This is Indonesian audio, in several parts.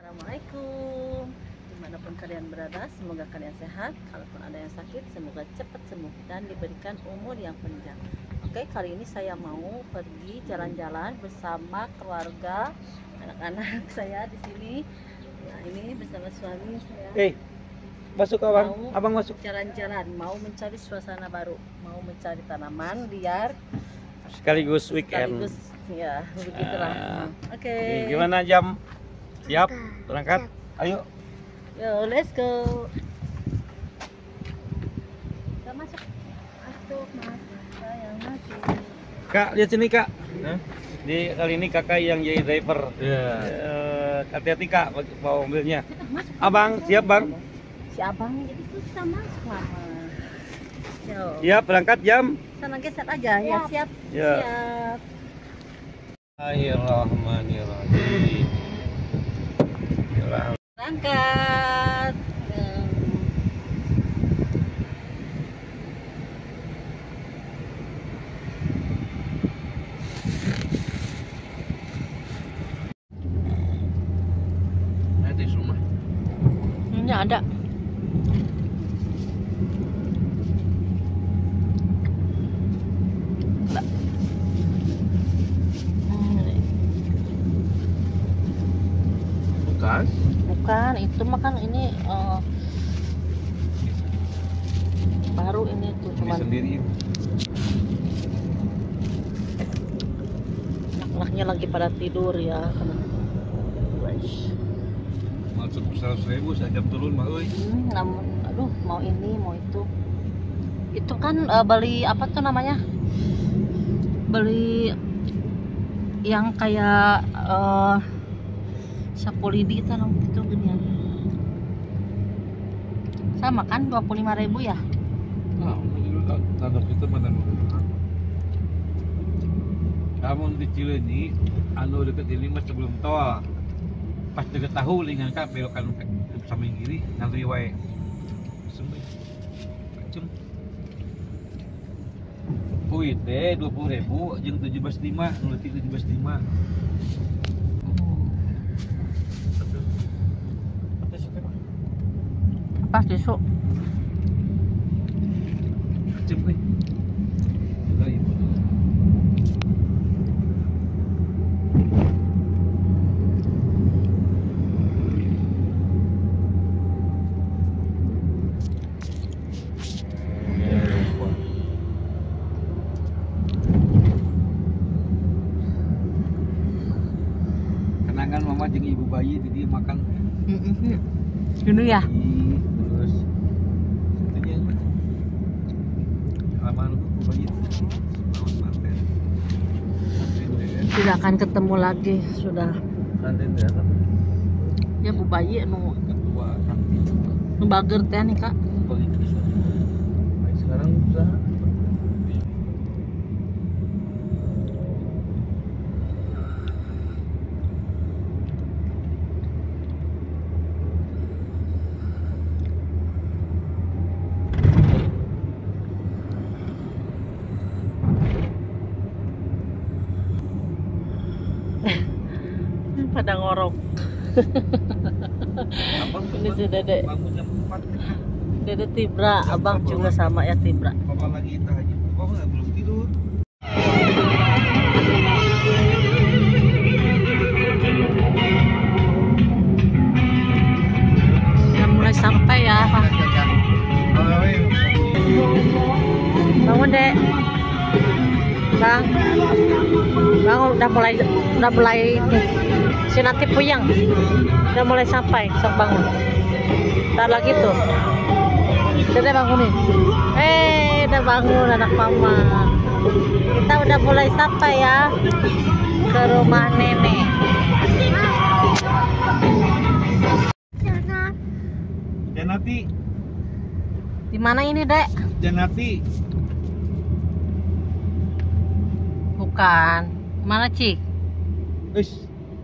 Assalamualaikum. Dimanapun kalian berada, semoga kalian sehat. Kalaupun ada yang sakit, semoga cepat sembuh dan diberikan umur yang panjang. Oke, kali ini saya mau pergi jalan-jalan bersama keluarga, anak-anak saya di sini. Nah, ini bersama suami saya. Masuk abang, abang masuk. Jalan-jalan, mau mencari suasana baru, mau mencari tanaman liar. Sekaligus weekend. Sekaligus, ya begitulah. Oke. Gimana jam? Siap? Berangkat? Ayo. Yo, let's go. Kita masuk. Masuk, mas. Sayang masuk. Kak, lihat sini kak. Di kali ini kakak yang jadi driver. Hati-hati kak, bawa mobilnya. Abang, siap bang? Si abang jadi susah masuk lama. Yo. Siap, berangkat jam? Sana geser aja, ya siap. Ya. Siap. Bismillahirrahmanirrahim. Berangkat. Nanti rumah. Ini ada. Bukan, itu makan ini baru ini tuh cuman sendiri. anak-anaknya lagi pada tidur ya. Masuk 100.000 sajam turun mah euy. Namun aduh mau ini mau itu kan beli apa tuh namanya, beli yang kayak sapu lidi itu gitu ginian. Sama kan 25.000 ya? Nah, tanda kita mana kamu di Cileunyi anu deket ini mas sebelum tol. Pas deket tahu lingan ka belokan ke samping kiri ngantri wae. Semai. Macem. Kuit teh 20.000 jeung 17.5, nu leutik 17.5. Pas besok. Macem we. Kenangan mama jeung ibu bayi jadi makan. Gini ya? Terus itunya halaman ibu bayi. Tidak akan ketemu lagi sudah. Kantin ya kan? Ya bu bayi nu Ketua kantin. bager teh nih kak. Sekarang usaha. Pada ngorok. Ini si Dede. Bangun jam 4. Dede Tibra, abang juga sama ya Tibra. Papa lagi tahajud. Papa nggak belum tidur. Udah mulai sampai ya Pak. Bangun Dek. Bang. Bang udah mulai si nanti puyeng. Udah mulai sampai, sok bangun. Ntar lagi tuh. Dede bangunin. Udah bangun anak mama. Kita udah mulai sampai ya ke rumah nenek. Janati. Di mana ini, Dek? Janati. Bukan. Mana, Cik? Wis.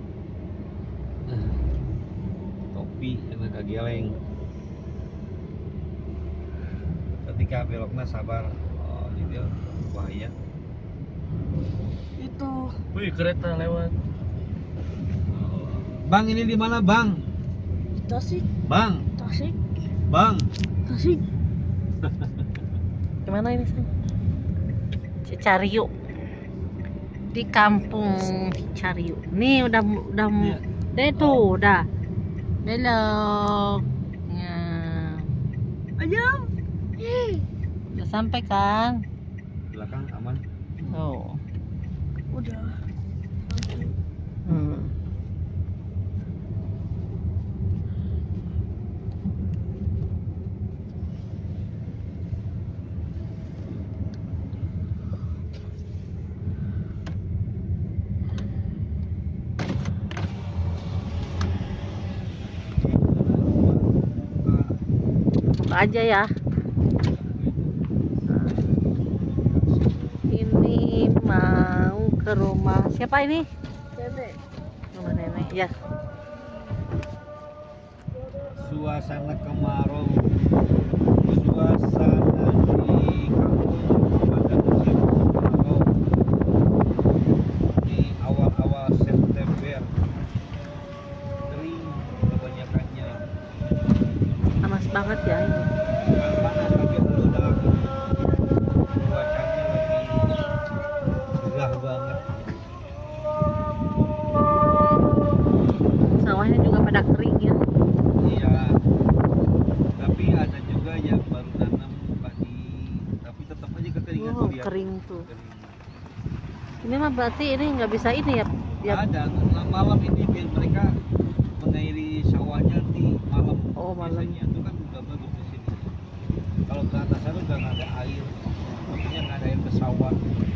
Topi enak kageleng. Ketika beloknya sabar. Oh, ini dia bahaya. Itu. Wih, kereta lewat. Bang, ini di mana, Bang? Tasik. Bang, Tasik. bang. Tasik. Gimana ini San? Cicariu. Di kampung Cicariu. Nih udah Iya. deh tuh udah belok. Ya. Ayo. Udah sampai kan? Belakang aman. Oh. Udah. Hmm. Buka aja ya. Ini mau ke rumah siapa ini? Bebe. Rumah nenek ya. Suasana kemarau, suasana di kampung pada musim kemarau di awal-awal September, kering kebanyakannya. Panas banget ya ini. Bukan panas tapi udah cuacanya lagi gerah banget. Sawahnya juga pada kering ya. Iya, tapi ada juga yang baru nanam padi, tapi tetap aja kekeringan Oh, tuh dia. kering tuh. Kering. Ini mah berarti ini nggak bisa ini ya. Ya. Ada malam ini biar mereka mengairi sawahnya di malam. Oh, malam. Biasanya itu kan udah bagus di sini. Kalau ke atas sana udah nggak ada air, maksudnya nggak ada air ke sawah.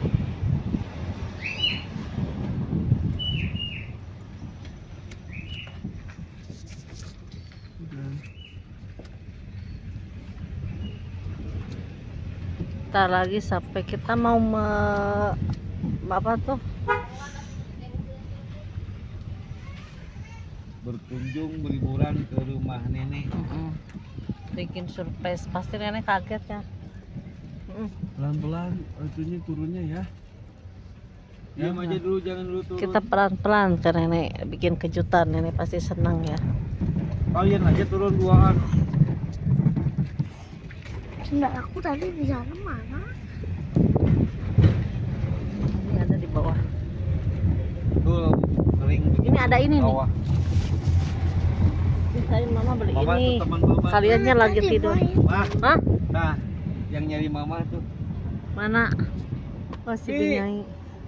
Ntar lagi sampai kita mau apa tuh? Berkunjung berliburan ke rumah nenek. Bikin surprise, pasti nenek kaget ya. Pelan-pelan itunya turunnya ya. Diam aja dulu, jangan dulu turun. Kita pelan-pelan ke nenek, bikin kejutan, nenek pasti senang ya. Kalian aja turun duaan. Enggak, aku tadi di sana mana? Ini ada di bawah. Tuh kering. Ini ada ini nih. Bawah. Misalnya mama beli Mama ini. tuh teman mama. Kaliannya lagi Tadi tidur. boy. Mah, Hah? nah, yang nyari mama tuh. Mana? Oh, si Ih. Binyai.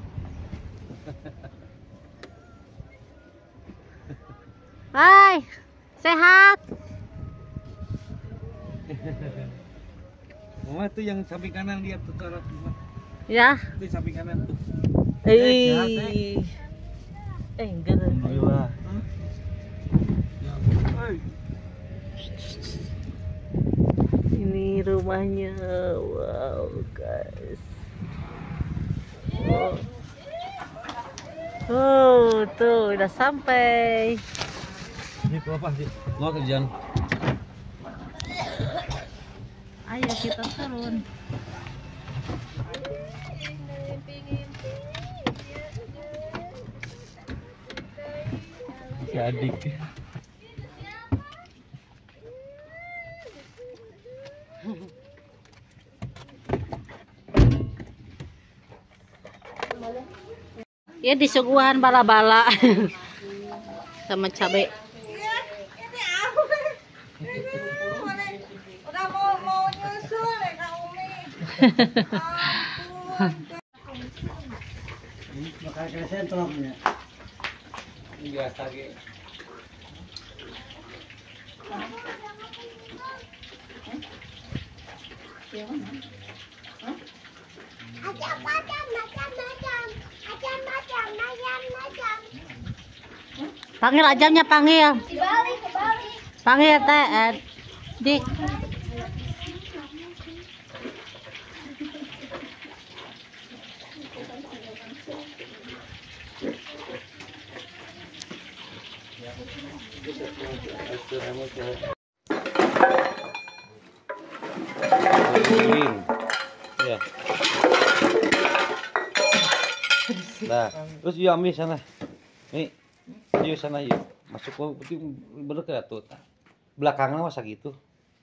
Hai, sehat. Mama tuh yang samping kanan lihat tuh arah mama. Ya. Itu samping kanan tuh. Eh, sehat, enggak. Alhamdulillah. Ya. Hey. Ini rumahnya. Wow, guys. Wow. Oh, tuh udah sampai. Ini apa sih? Mau kerjaan. Ayo kita turun. Si adik. Ya disuguhan bala-bala sama cabai. Udah mau nyusul ya Kak Umi. Ini bakal ke sentrumnya. Biasa ge. Panggil ajamnya, panggil. Kebalik. Panggil teh Dik. Ya. Nah, terus yuk ambil sana. Nih, yuk sana yuk. Masuk ke berdekat tuh. belakangnya masa gitu.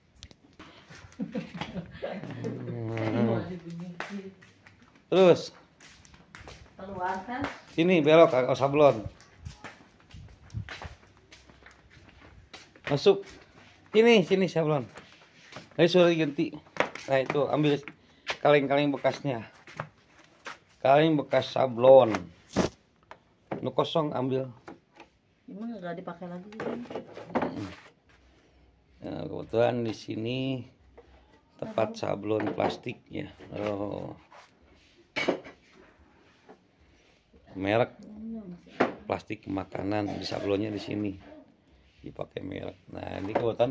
Terus Keluar kan? sini belok ke sablon. Masuk. Sini sablon. Ayo sudah ganti. Nah itu ambil kaleng-kaleng bekasnya. Kaleng bekas sablon. Nu kosong ambil. Emang nggak dipakai lagi? Nah, kebetulan di sini tempat sablon plastiknya. Oh. Merek plastik makanan di sablonnya di sini dipakai merek. Nah ini kebetulan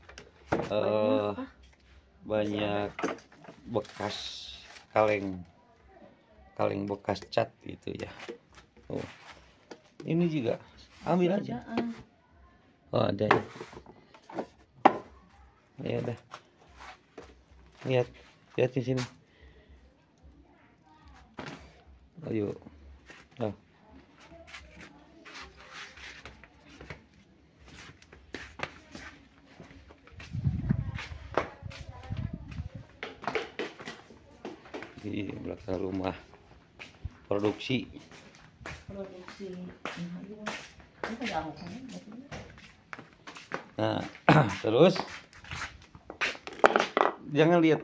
banyak bekas kaleng bekas cat gitu ya. Oh ini juga ambil aja. Oh ada ya. Ya udah. Lihat di sini. Ayo. Oh. Di belakang rumah produksi. Nah, terus jangan lihat.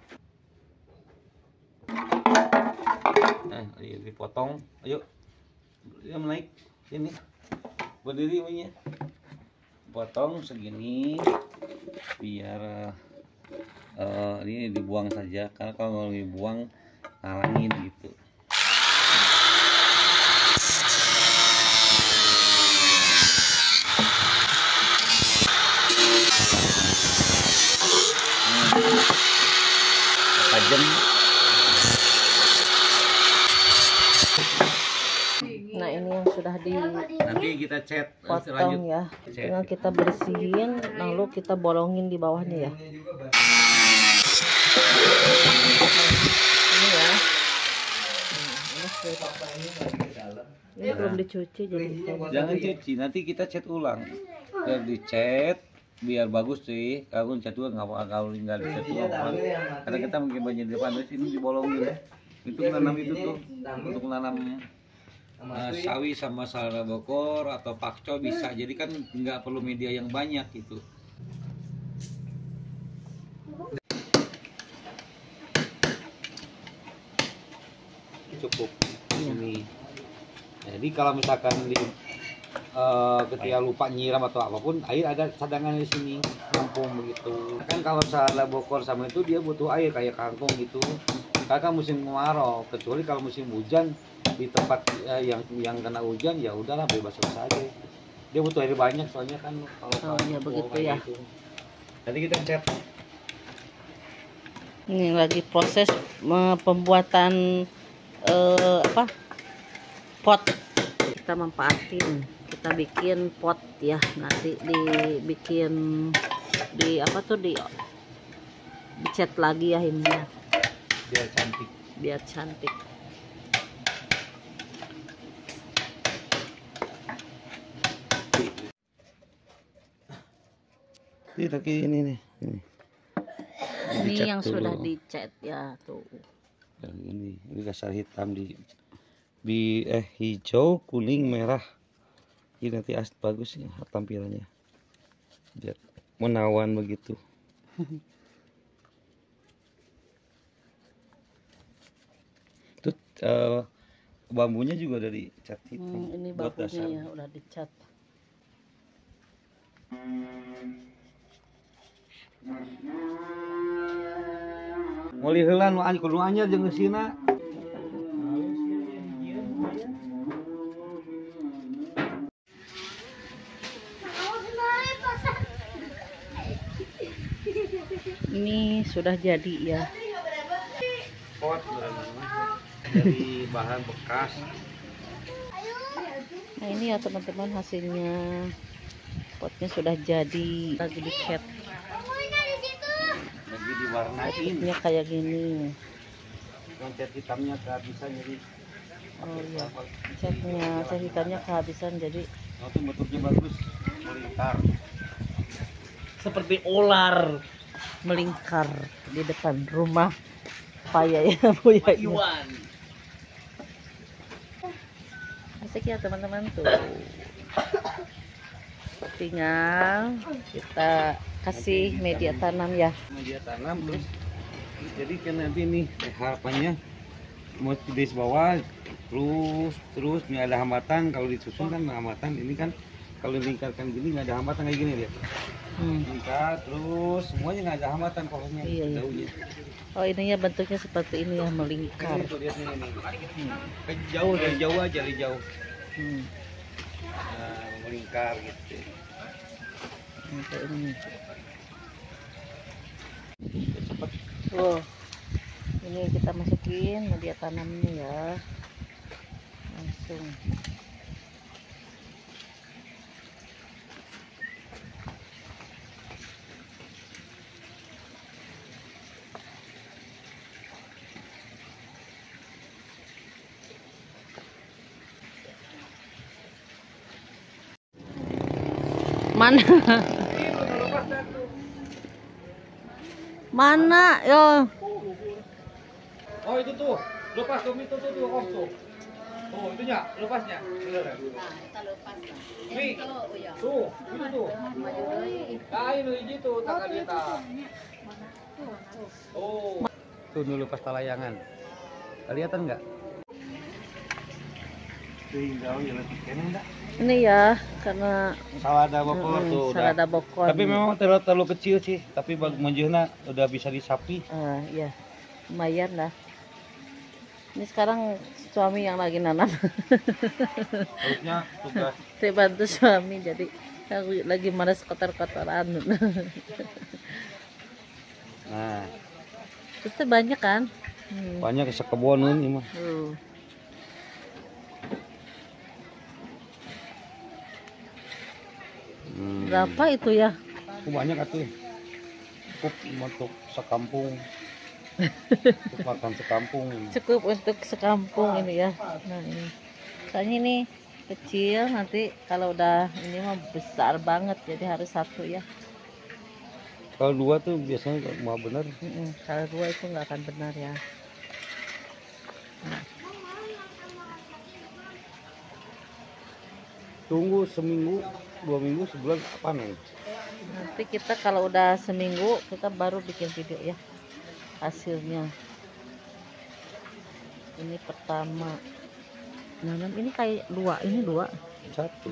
Nah, dipotong. Ayo, dia menaik ini. Berdiri punya. Potong segini biar ini dibuang saja, karena kalau dibuang ngalangin gitu. Tajam. Nah ini yang sudah Nanti kita cat. dipotong ya, tinggal kita bersihin lalu kita bolongin di bawahnya ya. Ini ya. Ini belum dicuci jadi Jangan cuci, nanti kita cat ulang. Biar dicat biar bagus sih. Kalau cat ulang kalau nggak dicat ulang, karena kita mungkin banyak di depan ini dibolongin. Itu nanam itu tuh untuk nanam sawi sama salada bokor atau pakcoy bisa. Jadi kan nggak perlu media yang banyak gitu. Cukup di sini. Jadi kalau misalkan ketika lupa nyiram atau apapun, air ada cadangan di sini, nampung begitu. Kan kalau salada bokor sama itu dia butuh air kayak kangkung gitu. Karena kan musim kemarau, kecuali kalau musim hujan di tempat yang kena hujan ya udahlah bebas saja. Dia butuh air banyak soalnya kan kalau ya begitu ya. Gitu. Jadi kita cat. Ini lagi proses pembuatan pot. Kita manfaatin, kita bikin pot ya, nanti dibikin dicat lagi ya ini ya. Biar cantik. Ini nih. Ini yang dulu. Sudah dicat ya tuh. Dan ini dasar hitam di hijau, kuning, merah. Ini nanti bagus ya tampilannya. Biar menawan begitu. Itu bambunya juga udah dicat hitam. Ini bambunya ya udah dicat. Mulai heula nu kudu anyar jeung geusina. Ini sudah jadi ya. Pot dari bahan bekas. Nah ini ya teman-teman hasilnya, potnya sudah jadi, lagi dicat. Lagi diwarnain. Potnya kayak gini. Cat hitamnya kehabisan jadi. Oh iya, cat hitamnya kehabisan jadi. Itu bentuknya bagus, melintar. seperti ular melingkar di depan rumah Paya ya Bu ya. Iwan. Asik ya teman-teman tuh. Tinggal kita kasih media tanam ya. Media tanam terus jadi kan nanti nih harapannya mau di bawah terus nggak ada hambatan. Kalau disusun kan hambatan, ini kan kalau lingkarkan gini nggak ada hambatan kayak gini lihat. Lingkar terus semuanya nggak ada hambatan pokoknya. Iya, iya. Jauhnya. Oh ininya bentuknya seperti ini ya, melingkar. Ini tuh lihat ini. Jauh dari jauh aja dari jauh. Nah, melingkar gitu. Untuk ini. Oh, ini kita masukin media tanamnya ya, langsung. Mana? Mana? Yo. Oh itu tuh, lepas tuh itu tuh off tuh. Oh itunya, lepasnya. Kita lepas. Nih, tuh, itu tuh. Ah ini hiji tuh tangan kita. Oh. Tuh dulu lepas talayangan. Kelihatan nggak? Tuh jauh ya lebih kene enggak? Ini ya, karena Salada bokor tuh udah. salada bokor. Tapi memang terlalu kecil sih, tapi menjehna udah bisa disapi. Iya, lumayan lah. Ini sekarang suami yang lagi nanam. Harusnya tugas Saya bantu suami, jadi aku lagi malas kotor-kotoran. nah, Itu banyak kan? banyak sekebon ini mah. Berapa itu ya? Banyak atuh. Cukup untuk sekampung. Untuk makan sekampung. Cukup untuk sekampung ini ya. Nah ini, soalnya ini kecil, nanti kalau udah ini mah besar banget, jadi harus satu ya. Kalau dua tuh biasanya mau bener. Kalau dua itu nggak akan benar ya. Tunggu seminggu, 2 minggu, sebulan panen. Nanti kita kalau udah seminggu kita baru bikin video ya hasilnya. Ini pertama nanam, ini kayak dua, ini dua. Satu.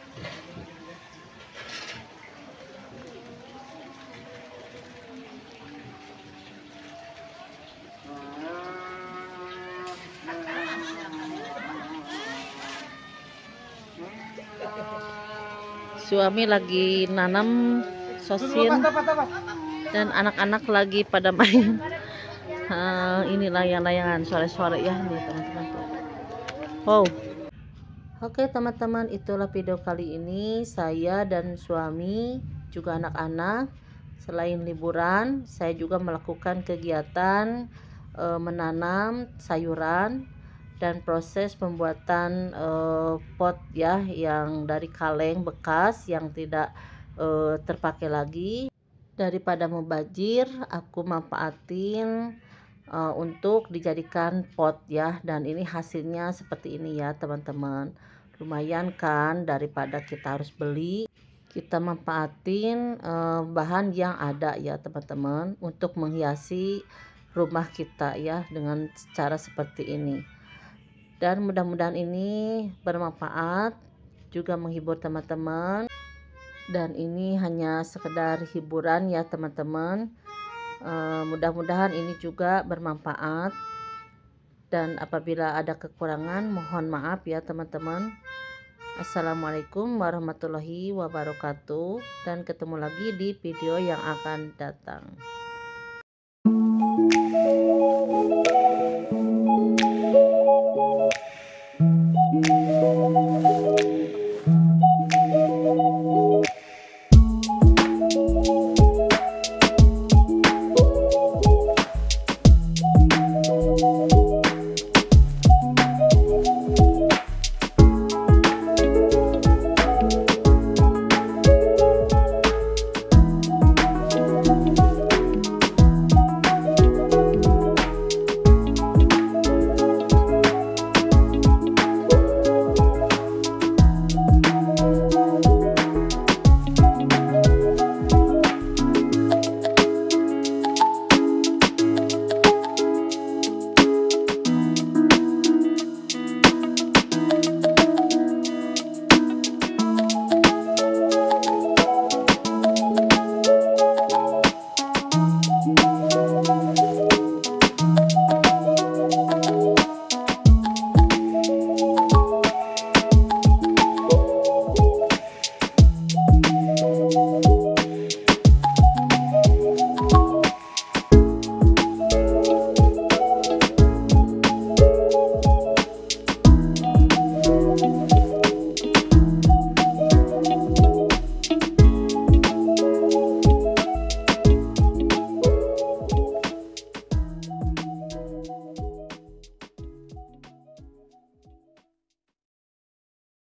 Suami lagi nanam sosin dan anak-anak lagi pada main ini layang-layangan, suara-suara ya nih teman-teman tuh. Wow. Oke teman-teman, itulah video kali ini. Saya dan suami juga anak-anak selain liburan, saya juga melakukan kegiatan menanam sayuran dan proses pembuatan pot ya, yang dari kaleng bekas yang tidak terpakai lagi. Daripada mubazir, aku manfaatin untuk dijadikan pot ya, dan ini hasilnya seperti ini ya teman-teman. Lumayan kan, daripada kita harus beli, kita manfaatin bahan yang ada ya teman-teman, untuk menghiasi rumah kita ya dengan cara seperti ini. Dan mudah-mudahan ini bermanfaat, juga menghibur teman-teman. Dan ini hanya sekedar hiburan ya teman-teman. Mudah-mudahan ini juga bermanfaat. Dan apabila ada kekurangan, mohon maaf ya teman-teman. Assalamualaikum warahmatullahi wabarakatuh. Dan ketemu lagi di video yang akan datang.